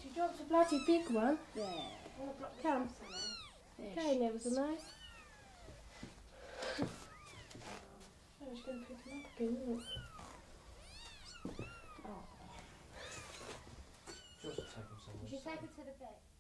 She dropped a bloody big one. Yeah. Come. Yeah, Okay, there was a knife. I was going to pick him up again, isn't it? Oh. Just take him somewhere. You should take her to the vet.